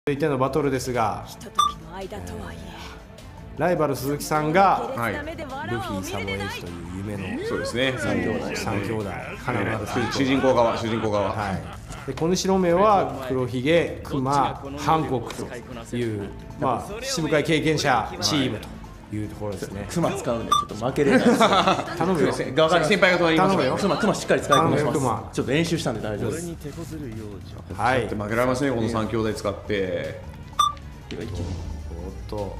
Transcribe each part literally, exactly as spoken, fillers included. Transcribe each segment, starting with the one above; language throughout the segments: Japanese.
続いてのバトルですが、えー、ライバル鈴木さんが、はい、ルフィ、サモエイジという夢のそうですね三兄弟三兄弟花村主人公側主人公側、 はい、で小西ロメオは黒ひげ、クマ、ハンコックという、まあ、渋会経験者チームというところですね。 クマ使うんでちょっと負けれないです。頼むよ。 側から先輩が隣にいます。 頼むよ。 クマクマしっかり使いこなします。ちょっと練習したんで大丈夫です。 はい。負けられませんよこの三兄弟使って。 おっと。お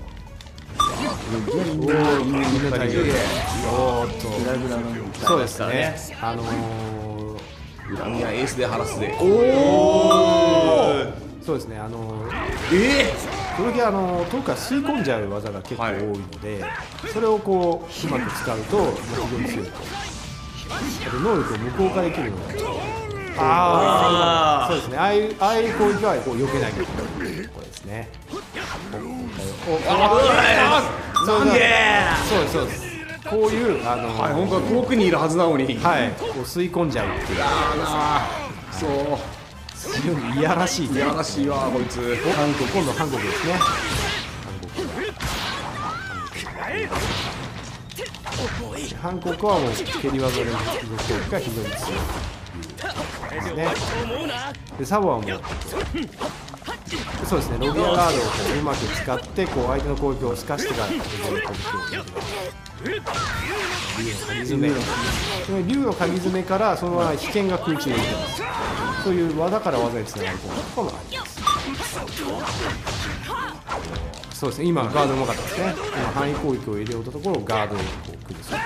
っと。そうですね。あの恨みはエースで晴らすで。 おお。そうですね。あのええ。 その時あの遠くから吸い込んじゃう技が結構多いので、はい、それをこううまく使うと非常に強いと。能力を無効化できるので、ああそうですね。ああいうああいう攻撃はこう避けないといけないというところですね。 なんで？ そうですそうです。こういうあのー、 はい、本当は遠くにいるはずなのに、 はい、こう吸い込んじゃうっていう。 そう。 非常にいやらしい、 いやらしいわこいつ。 韓国、今度韓国ですね。韓国はもう蹴り技の動きが非常に強いですね。でサボはもうそうですね、ロビアガードをこううまく使ってこう相手の攻撃を透かしてから攻撃を入れる。竜の鍵爪竜の鍵爪からそのまま被験が空中に行きます。そういう技から技につながるところもあります。そうですね、今ガードうまかったですね。今範囲攻撃を入れようとところをガードをこう崩す。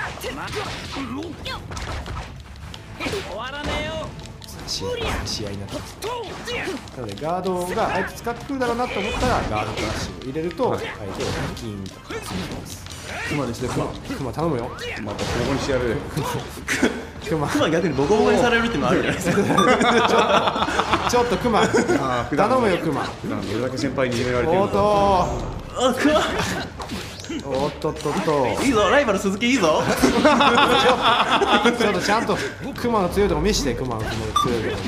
試合試合になってます。なのでガードが相手使ってくるだろうなと思ったらガードクラッシュを入れると相手をキーンと進みます。クマですね、クマ。クマ頼むよ。 またボコボコにしてやる。 クマ、クマ逆にボコボコにされるっていうのあるじゃないですか。 ちょっとクマ。頼むよクマ。 普段どれだけ先輩にいじめられてるの。 おっと。 あ、クマ。 おっとっとっと。 いいぞ、ライバル鈴木いいぞ。 ちょっとちゃんとクマの強いとこ見して、クマの強いとこ。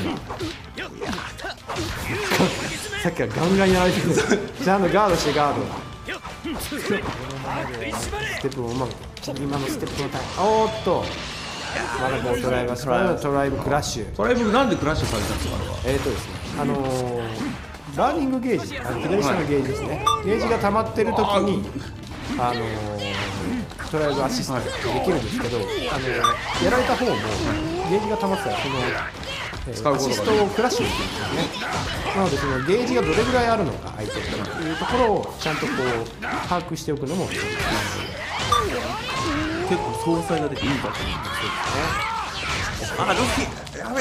さっきからガンガンやられてる。ちゃんとガードしてガード。ステップもうまく今のステップのタイム。おーっとまだこうトライブトライブクラッシュ。 トライブなんでクラッシュされたんですか。 えーとですね、あのー、バーニングゲージ、あの左下のゲージですね、ゲージが溜まってる時にあのー、トライブアシストできるんですけど、あのー、やられた方もゲージが溜まってたらそのアシストをクラッシュできるんですよね。なのでそのゲージがどれぐらいあるのか相手というところをちゃんとこう把握しておくのも結構総裁が出ていいかと思うんですけどね。あ、ルフィや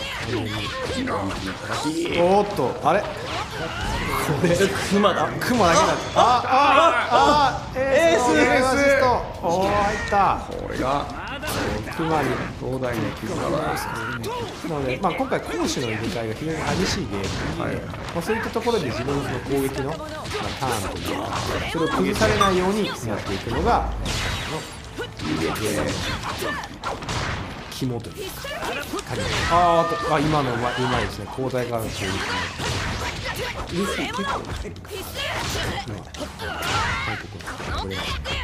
べえ。 おっとあれこれクマだ。 クマだけだ。ああああエースエースアシスト。おお入った。 これがクマに東大の傷がなので、まあ、今回攻守の入れ替えが非常に激しいゲームなので、はい、まあ、そういったところで自分の攻撃の、まあ、ターンというかそれを崩されないようにやっていくのが肝というかあーとあ今のうまい、うまいですね。交代からの攻撃もルフィ結構今韓国のこれ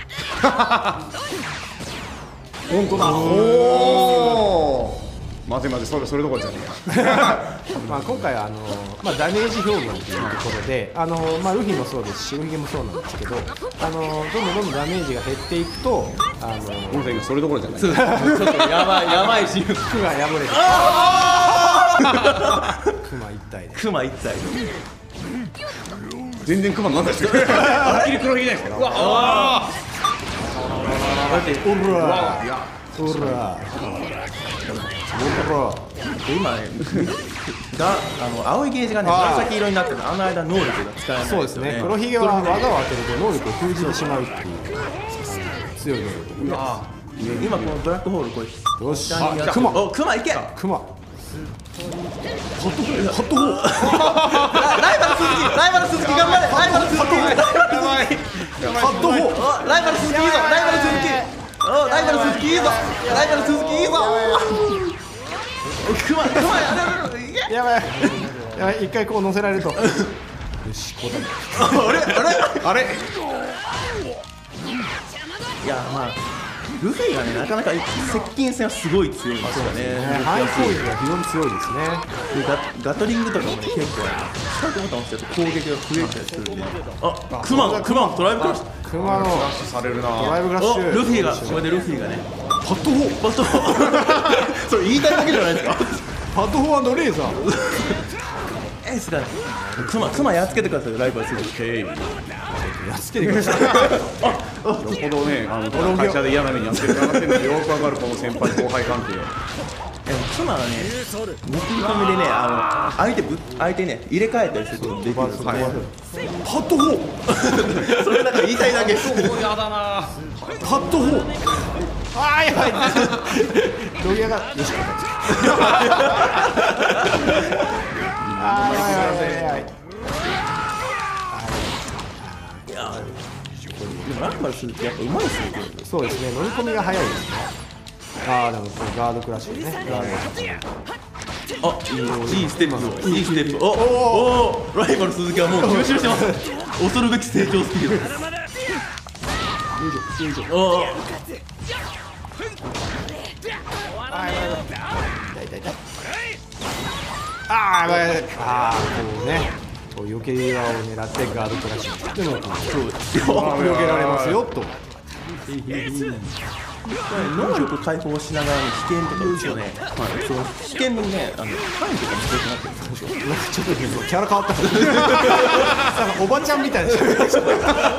本当だ。おお。待て待て、それそれどころじゃねえや。 まあ今回はあのまあダメージ表現というところで、あのまあルフィもそうですし、白ひげもそうなんですけど、あのどんどんどんどんダメージが減っていくと、あのごめんそれどころじゃない。 ちょっとやばいやばいし、 服が破れて、クマ一体で。 クマ一体。 全然クマなんだし。はっきり黒ひげないですか。うわ。 だってオラオラ今ねがあの青いゲージがね紫色になってる。あの間能力が使えない。 そうですね。黒ひげは技を当てると能力を封じてしまうっていう強い能力。 今このブラックホールこれよし。 クマ。おクマいけ。 クマ。 ホットホール。ホットホール。ライバル鈴木ライバル鈴木頑張れ。ライバル鈴木。ホットホール。ライバル鈴木いいぞ。ライバル鈴木。おライバル鈴木いいぞ。ライバル鈴木いいぞ。クマクマやれる。 やばいやばい、一回こう乗せられるとよしこうだねあれあれあれいやまあルフィがねなかなか接近戦はすごい強いんですよね。 範囲攻撃が非常に強いですね。 でガガトリングとかもね結構近くボタン押しちゃうと攻撃が増えたりするんで、あクマがクマのドライブクラッシュ、 クマのクラッシュされるな。 ドライブクラッシュ、 おルフィがこれでルフィがねパッドホーパッドホーそれ言いたいだけじゃないですか。 パッドフォーレーザーエースがクマクマやっつけてくださいライバルするへいやっつけてくださいよっぽどね、あの会社で嫌な目にやってるからっていうのがよくわかるこの先輩後輩関係。 でもクマはね僕の込みでねあの相手ぶ相手ね入れ替えたりすることもできるんですよ、はい、 パッドフォーそれなんか言いたいだけやだな。 パッドフォーあーやばいロギアがよしこあーやばいやばいやばいでもライバルするってやっぱうまいですね。 そうですね、乗り込みが早いですね。ああ、でもこれガードクラッシュね。ガード。 あ、いいステップ、いいステップ。おお、ライバル鈴木はもう吸収してます。恐るべき成長スピード。おお。 ああ、やばいやばい。ああ、こうね。こう避け際を狙ってガードクラッシュ。でも、そう避けられますよと。 能力解放しながらの危険とかですよね。その危険のね、あの範囲とかも強くなってるんですよ。 ちょっとキャラ変わった。なんかおばちゃんみたいな。 初めて初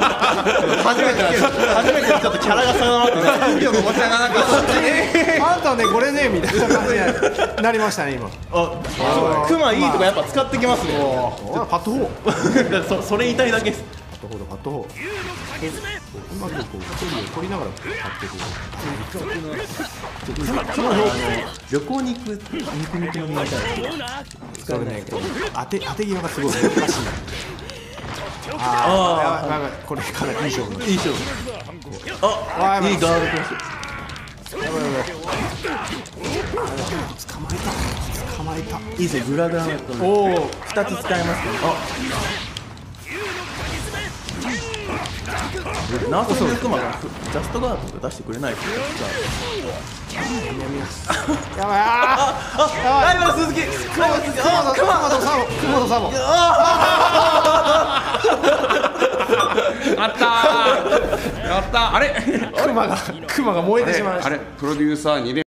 めてちょっとキャラが定まってない。 おばちゃんがなんかあんたねこれねみたいな感じになりましたね今。 あ、クマいいとかやっぱ使ってきますね。 パッドフォー。 そそれ言いたいだけです。 パッドフォーだパッドフォー。うまくこう距離を取りながらパッてこう。 クマクマのあの旅行に行く肉肉のみたいな。 それねこう当て当て際がすごい難しい。ああやばいやばいこれかなりいい勝負。 いい勝負。あ、いいガードクラッシュ。 やばいやばい。捕まえた捕まえた。 いいですね、グラグラのおお、ふたつ使えますね。あ、なんかそういうクマがジャストガード出してくれないですよ。 やばいああ、ライバル鈴木、ライバル鈴木、あ、クマとサボクマとサボ。 あったーやったーあれクマがクマが燃えてしまいました。 あれプロデューサーに連